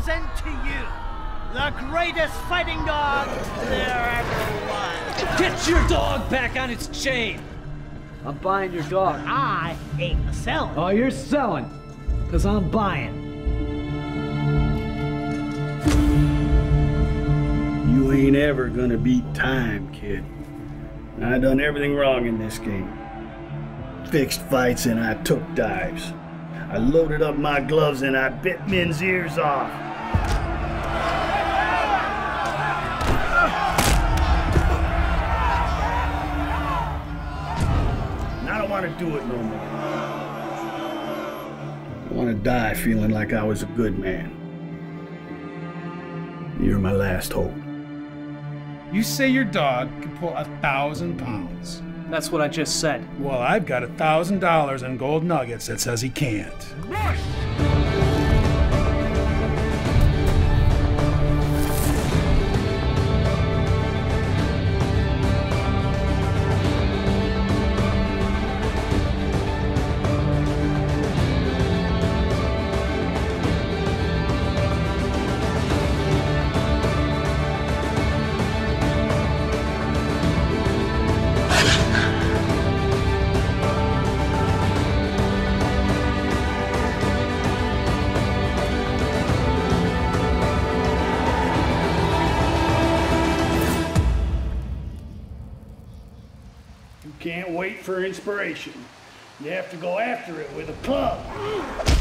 present to you the greatest fighting dog there ever was. Get your dog back on its chain! I'm buying your dog. I ain't selling. Oh, you're selling, because I'm buying. You ain't ever gonna beat time, kid. I done everything wrong in this game. Fixed fights and I took dives. I loaded up my gloves and I bit men's ears off. And I don't want to do it no more. I want to die feeling like I was a good man. You're my last hope. You say your dog can pull 1,000 pounds. That's what I just said. Well, I've got $1,000 in gold nuggets that says he can't. You can't wait for inspiration. You have to go after it with a club.